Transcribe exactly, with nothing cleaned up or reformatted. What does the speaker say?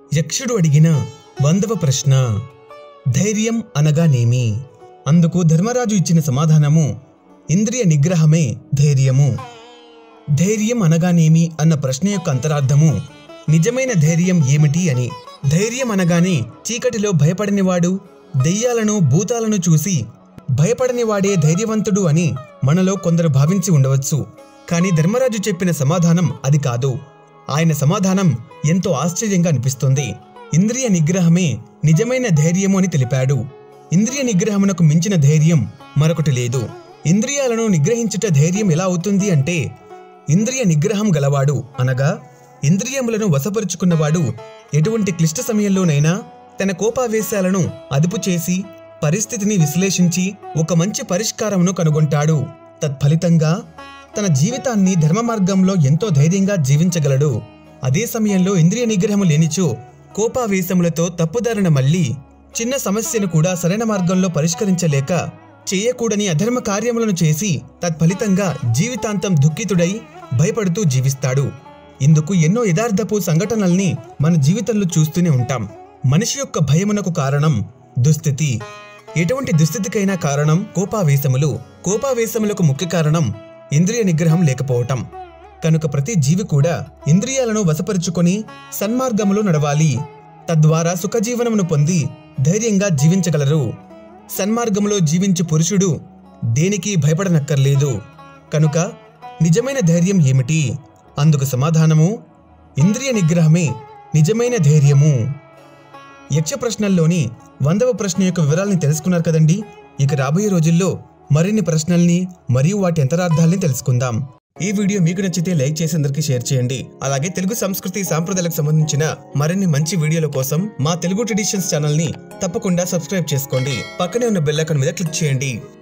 యక్షుడు అడిగిన వందవ ప్రశ్న, ధైర్యం అనగానేమి? అందుకు ధర్మరాజు ఇచ్చిన సమాధానము, ఇంద్రియ నిగ్రహమే ధైర్యము. ధైర్యం అనగానేమి అన్న ప్రశ్న యొక్క అంతరార్థము, నిజమైన ధైర్యం ఏమిటి అని. ధైర్యం అనగానే చీకటిలో భయపడనివాడు, దెయ్యాలను భూతాలను చూసి భయపడనివాడే ధైర్యవంతుడు అని మనలో కొందరు భావించి ఉండవచ్చు. కానీ ధర్మరాజు చెప్పిన సమాధానం అది కాదు. ఆయన సమాధానం ఎంతో ఆశ్చర్యంగా అనిపిస్తుంది. ఇంద్రియ నిగ్రహమే నిజమైన ధైర్యము అని తెలిపాడు. ఇంద్రియ నిగ్రహమునకు మించిన ధైర్యం మరొకటి లేదు. ఇంద్రియాలను నిగ్రహించుట ధైర్యం ఎలా అవుతుంది అంటే, ఇంద్రియ నిగ్రహం గలవాడు అనగా ఇంద్రియములను వశపరుచుకున్నవాడు ఎటువంటి క్లిష్ట సమయంలోనైనా తన కోపావేశాలను అదుపు చేసి పరిస్థితిని విశ్లేషించి ఒక మంచి పరిష్కారమును కనుగొంటాడు. తత్ఫలితంగా తన జీవితాన్ని ధర్మ మార్గంలో ఎంతో ధైర్యంగా జీవించగలడు. అదే సమయంలో ఇంద్రియ నిగ్రహము లేనిచో కోపావేశములతో తప్పుదారిన మళ్ళీ చిన్న సమస్యను కూడా సరైన మార్గంలో పరిష్కరించలేక చేయకూడని అధర్మ కార్యములను చేసి తత్ఫలితంగా జీవితాంతం దుఃఖితుడై భయపడుతూ జీవిస్తాడు. ఇందుకు ఎన్నో యథార్థపు సంఘటనల్ని మన జీవితంలో చూస్తూనే ఉంటాం. మనిషి యొక్క భయమునకు కారణం దుస్థితి. ఎటువంటి దుస్థితికైనా కారణం కోపావేశములు. కోపావేశములకు ముఖ్య కారణం ఇంద్రియ నిగ్రహం లేకపోవటం. కనుక ప్రతి జీవి కూడా ఇంద్రియాలను వశపరుచుకొని సన్మార్గములో నడవాలి. తద్వారా సుఖజీవనమును పొంది ధైర్యంగా జీవించగలరు. సన్మార్గములో జీవించు పురుషుడు దేనికి భయపడనక్కర్లేదు. కనుక నిజమైన ధైర్యం ఏమిటి? అందుకు సమాధానము, ఇంద్రియ నిగ్రహమే నిజమైన ధైర్యము. యక్ష ప్రశ్నల్లోని వందవ ప్రశ్న యొక్క వివరాలని తెలుసుకున్నారు కదండి. ఇక రాబోయే రోజుల్లో మరిన్ని ప్రశ్నల్ని మరియు వాటి అంతరార్థాలని తెలుసుకుందాం. ఈ వీడియో మీకు నచ్చితే లైక్ చేసి అందరికీ షేర్ చేయండి. అలాగే తెలుగు సంస్కృతి సాంప్రదాయాలకు సంబంధించిన మరిన్ని మంచి వీడియోల కోసం మా తెలుగు ట్రెడిషన్స్ ఛానల్ ని తప్పకుండా సబ్స్క్రైబ్ చేసుకోండి. పక్కనే ఉన్న బెల్ ఐకాన్ మీద క్లిక్ చేయండి.